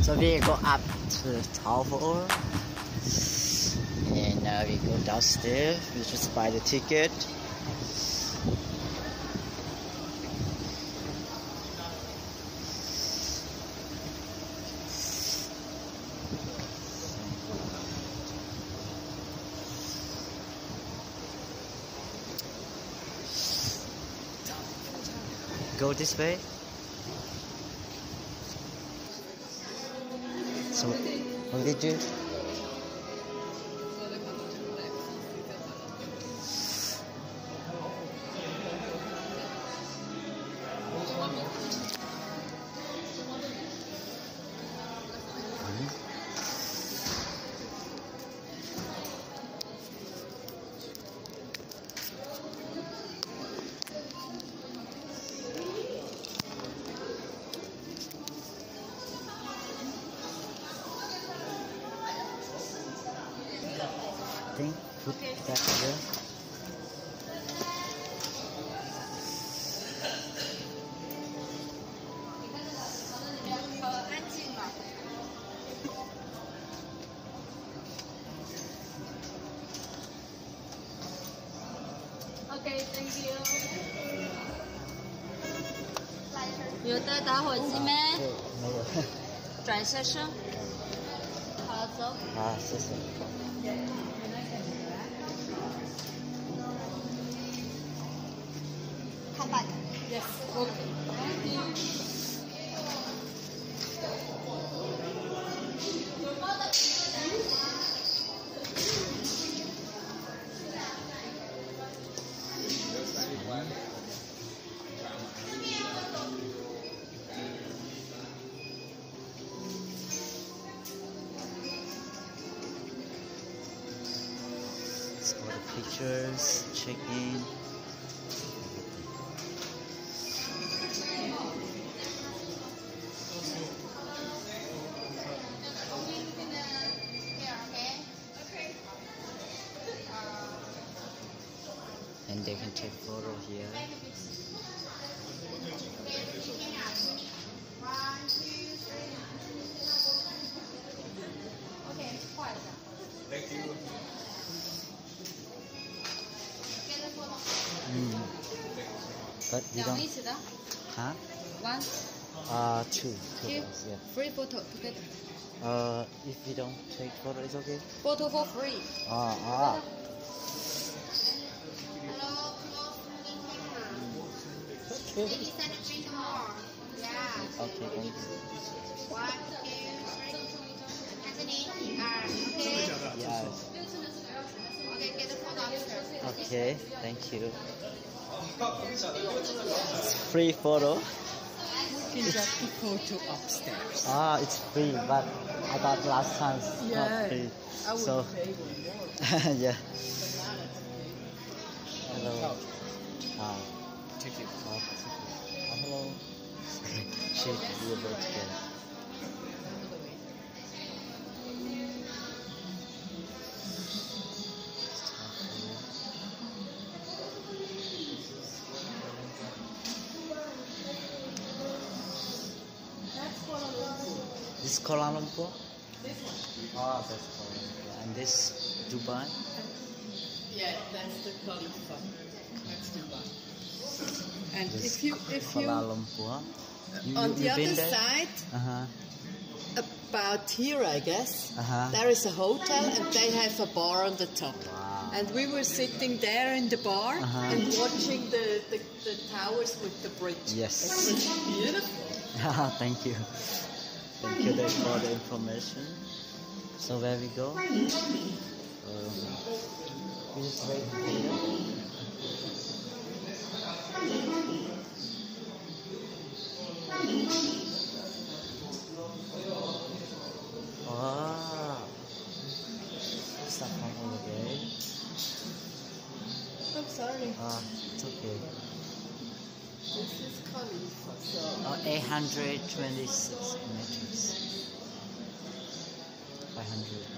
So we go up to the tower, and now we go downstairs. We just buy the ticket. Go this way. So, what did you do? Thing, put that there. Okay, thank you. 有带打火机没？ 没有。 转下身。好，走。 好，谢谢。 Come back. Yes. Okay. Thank you. So the pictures, check in. And they can take photo here. 1, 2, 3. Okay, 快一点。Thank you. But we don't. 两个一起的。 Huh? 1. Two. Yeah. Free photo together. If we don't take photo, it's okay. Photo for free. Hello, okay. Maybe send a drink more. Yeah. Okay, thank you. 1, 2, 3. Anthony, okay. Yes. Okay, get the photo after. Okay, thank you. Free photo. You can get the photo upstairs. It's free, but I thought last time it's not free. I would So, pay one more. yeah. Hello. Take it. Hello. Shake your boat together. This Kuala Lumpur? This one. That's Kuala Lumpur. And this Dubai? Yeah, that's the Khalifa. That's Dubai. And This if you Kuala Lumpur. on the been other there? side, about here, I guess, Uh-huh. there is a hotel and they have a bar on the top. Wow. And we were sitting there in the bar and watching the towers with the bridge. Yes. It's beautiful. Thank you. Thank you for the information. So where we go? We just wait here. Stop from over there. I'm sorry. It's okay. This is Khalifa, so 826 meters. 500.